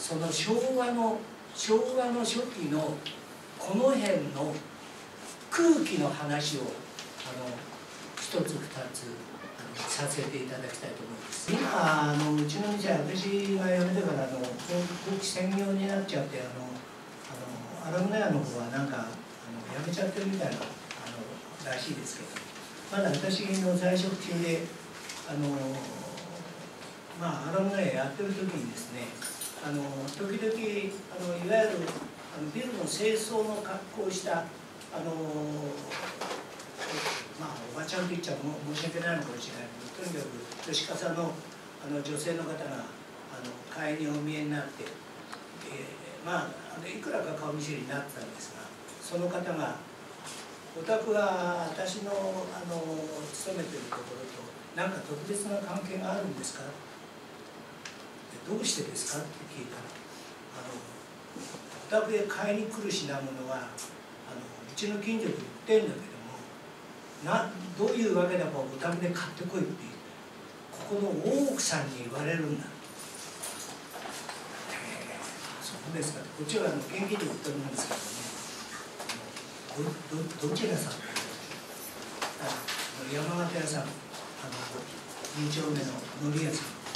その昭和の初期のこの辺の空気の話を一つ二つさせていただきたいと思います。今うちの店は私が辞めてから陶器専業になっちゃってアラムネアの方はなんか辞めちゃってるみたいならしいですけど、まだ私の在職中でアラムネアやってる時にですね、時々いわゆるビルの清掃の格好をしたおばちゃんと言っちゃ申し訳ないのかもしれないけど、とにかく年笠の女性の方が会にお見えになって、いくらか顔見知りになってたんですが、その方が「お宅は私の勤めてるところと何か特別な関係があるんですか?」どうしてですかって聞いたら、お宅へ買いに来る品物はうちの近所で売ってんだけども、どういうわけだかお宅で買ってこいってここの大奥さんに言われるんだ。そうですか。こっちは現金で売ってるんですけどね、どちらさん山形屋さん、2丁目の海苔屋さん。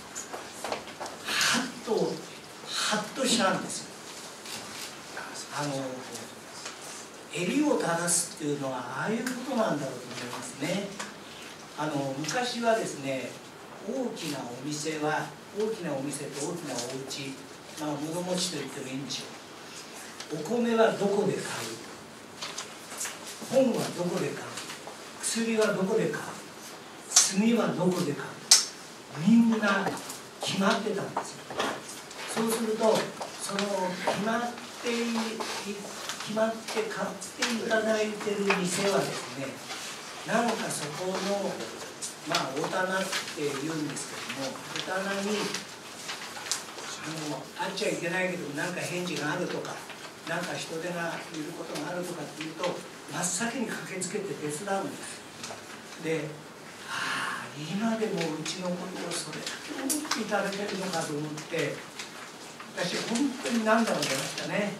ハッとしたんですよ。襟を正すっていうのはああいうことなんだろうと思いますね。昔はですね、大きなお店と大きなお家、物持ちと言ってもいいんでしょう。お米はどこで買う、本はどこで買う、薬はどこで買う、炭はどこで買う、みんな決まってたんですよ。そうするとその決まって買っていただいてる店はですね、なんかそこのお棚って言うんですけども、お棚にあっちゃいけないけどなんか返事があるとか、なんか人手がいることがあるとかっていうと真っ先に駆けつけて手伝うんです。で、今でもうちのことをそれだけ思っていただけるのかと思って、私本当に涙が出ましたね。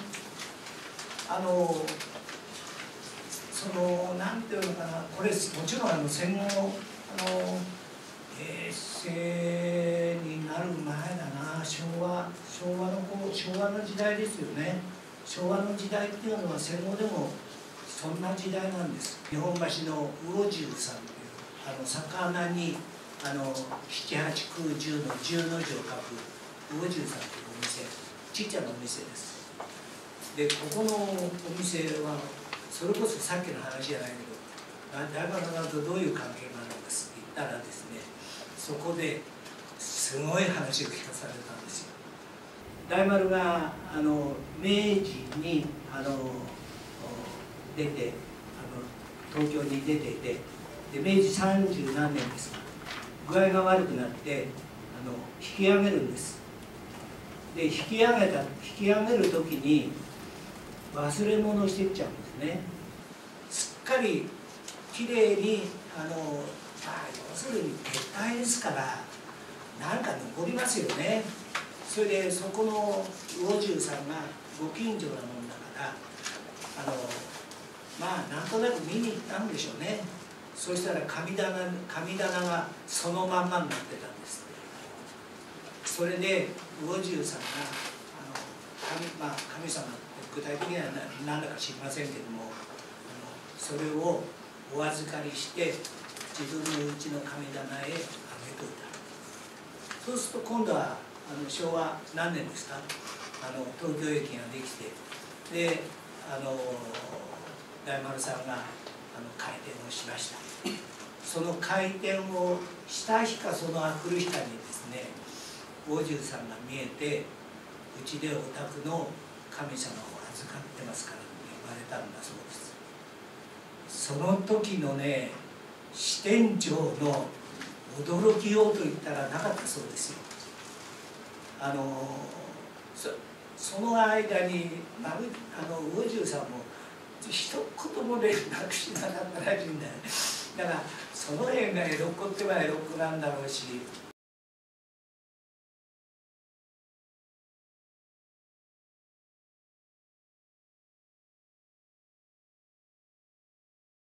なんていうのかな、これもちろん戦後平成になる前だな、昭和の時代ですよね。昭和の時代っていうのは戦後でもそんな時代なんです。日本橋の魚重さんという魚に7、8、9、10の10の字を書く魚重さんというお店、ちっちゃなお店です。で、ここのお店はそれこそさっきの話じゃないけど、大丸さんとどういう関係があるんですって言ったらですね、そこですごい話を聞かされたんですよ。大丸が明治に出て東京に出ていて、で明治30何年ですが具合が悪くなって引き上げるんです。で引き上げる時に忘れ物をしていっちゃうんですね。すっかりきれいに要するに撤退ですからなんか残りますよね。それでそこの魚重さんがご近所なもんだからなんとなく見に行ったんでしょうね。そしたら神棚がそのまんまになってたんです。それで魚重さんが神様って具体的には何だか知りませんけども、それをお預かりして自分のうちの神棚へあげといた。そうすると今度は昭和何年ですか、東京駅ができて、で大丸さんが開店をしました。その開店をした日かそのあくる日かにですね、魚重さんが見えて、うちでお宅の神様を預かってますからって言われたんだそうです。その時のね、支店長の驚きようと言ったらなかったそうですよ。その間に魚重さんも一言も連絡しなかったらしいんだよね。だからその辺が江戸っ子っては江戸っ子なんだろうし、